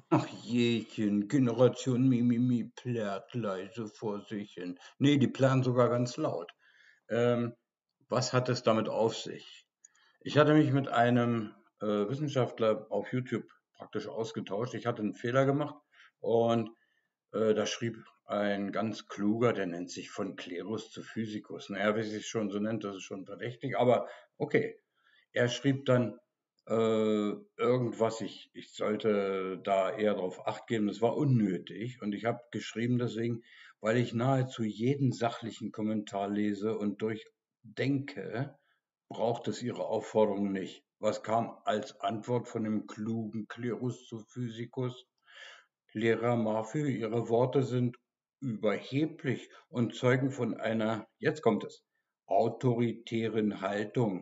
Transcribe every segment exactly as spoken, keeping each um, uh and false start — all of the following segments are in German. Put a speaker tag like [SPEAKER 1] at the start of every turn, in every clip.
[SPEAKER 1] Ach jechen, Generation Mimimi plärt leise vor sich hin. Nee, die plärren sogar ganz laut. Ähm, was hat es damit auf sich? Ich hatte mich mit einem äh, Wissenschaftler auf YouTube praktisch ausgetauscht. Ich hatte einen Fehler gemacht und äh, da schrieb ein ganz kluger, der nennt sich von Klerus zu Physikus. Naja, wie sich schon so nennt, das ist schon verdächtig, aber okay. Er schrieb dann äh, irgendwas, ich, ich sollte da eher darauf acht geben, das war unnötig. Und ich habe geschrieben deswegen, weil ich nahezu jeden sachlichen Kommentar lese und durchdenke, braucht es Ihre Aufforderung nicht. Was kam als Antwort von dem klugen Klerus zu Physikus? Lehrer Murphy, Ihre Worte sind überheblich und zeugen von einer, jetzt kommt es, autoritären Haltung.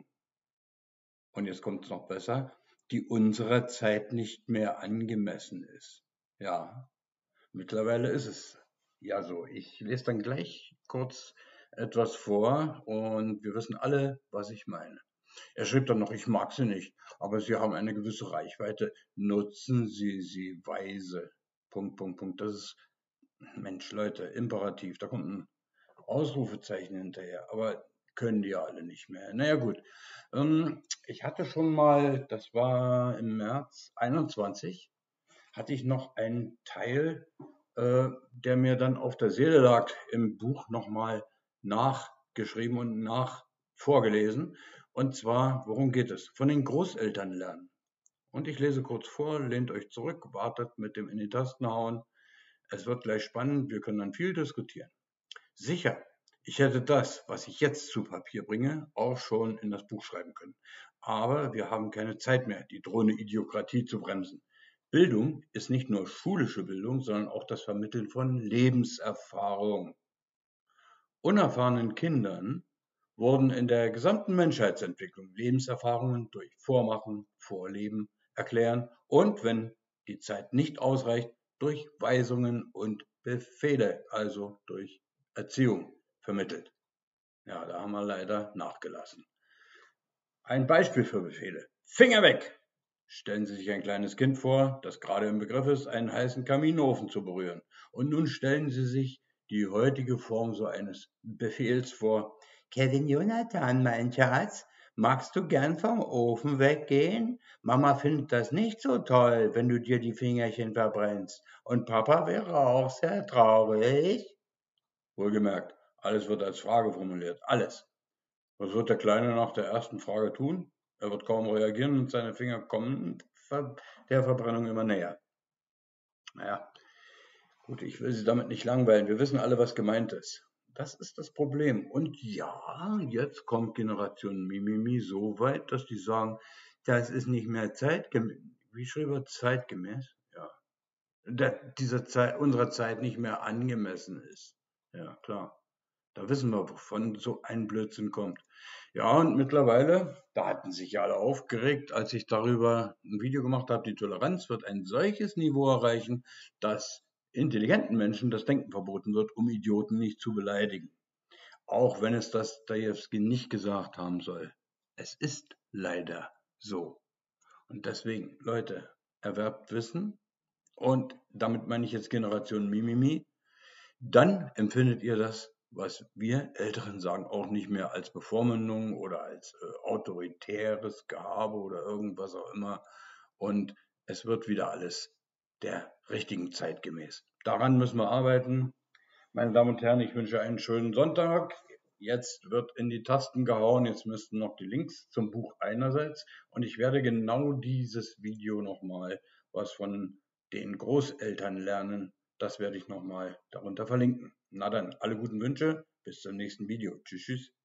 [SPEAKER 1] Und jetzt kommt es noch besser, die unserer Zeit nicht mehr angemessen ist. Ja, mittlerweile ist es ja so. Ich lese dann gleich kurz etwas vor und wir wissen alle, was ich meine. Er schrieb dann noch, ich mag sie nicht, aber sie haben eine gewisse Reichweite. Nutzen Sie sie weise. Punkt, Punkt, Punkt. Das ist, Mensch, Leute, Imperativ. Da kommt ein Ausrufezeichen hinterher, aber können die ja alle nicht mehr. Naja, gut. Ähm, ich hatte schon mal, das war im März einundzwanzig, hatte ich noch einen Teil, äh, der mir dann auf der Seele lag, im Buch nochmal nachgeschrieben und nach vorgelesen. Und zwar, worum geht es? Von den Großeltern lernen. Und ich lese kurz vor, lehnt euch zurück, wartet mit dem in die Tasten hauen. Es wird gleich spannend, wir können dann viel diskutieren. Sicher, ich hätte das, was ich jetzt zu Papier bringe, auch schon in das Buch schreiben können. Aber wir haben keine Zeit mehr, die drohende Idiokratie zu bremsen. Bildung ist nicht nur schulische Bildung, sondern auch das Vermitteln von Lebenserfahrung. Unerfahrenen Kindern wurden in der gesamten Menschheitsentwicklung Lebenserfahrungen durch Vormachen, Vorleben, Erklären und, wenn die Zeit nicht ausreicht, durch Weisungen und Befehle, also durch Erziehung, vermittelt. Ja, da haben wir leider nachgelassen. Ein Beispiel für Befehle. Finger weg! Stellen Sie sich ein kleines Kind vor, das gerade im Begriff ist, einen heißen Kaminofen zu berühren. Und nun stellen Sie sich die heutige Form so eines Befehls vor. Kevin Jonathan, mein Schatz, magst du gern vom Ofen weggehen? Mama findet das nicht so toll, wenn du dir die Fingerchen verbrennst. Und Papa wäre auch sehr traurig. Wohlgemerkt, alles wird als Frage formuliert. Alles. Was wird der Kleine nach der ersten Frage tun? Er wird kaum reagieren und seine Finger kommen der Verbrennung immer näher. Naja, gut, ich will Sie damit nicht langweilen. Wir wissen alle, was gemeint ist. Das ist das Problem. Und ja, jetzt kommt Generation Mimimi so weit, dass die sagen, das ist nicht mehr zeitgemäß. Wie schrieb er zeitgemäß? Ja. Der, dieser Zeit, unserer Zeit nicht mehr angemessen ist. Ja, klar. Da wissen wir, wovon so ein Blödsinn kommt. Ja, und mittlerweile, da hatten sich ja alle aufgeregt, als ich darüber ein Video gemacht habe, die Toleranz wird ein solches Niveau erreichen, dass intelligenten Menschen das Denken verboten wird, um Idioten nicht zu beleidigen. Auch wenn es Dostojewski nicht gesagt haben soll. Es ist leider so. Und deswegen, Leute, erwerbt Wissen. Und damit meine ich jetzt Generation Mimimi. Dann empfindet ihr das, was wir Älteren sagen, auch nicht mehr als Bevormundung oder als äh, autoritäres Gehabe oder irgendwas auch immer. Und es wird wieder alles der richtigen Zeit gemäß. Daran müssen wir arbeiten. Meine Damen und Herren, ich wünsche einen schönen Sonntag. Jetzt wird in die Tasten gehauen. Jetzt müssten noch die Links zum Buch einerseits. Und ich werde genau dieses Video nochmal, was von den Großeltern lernen, das werde ich nochmal darunter verlinken. Na dann, alle guten Wünsche. Bis zum nächsten Video. Tschüss, tschüss.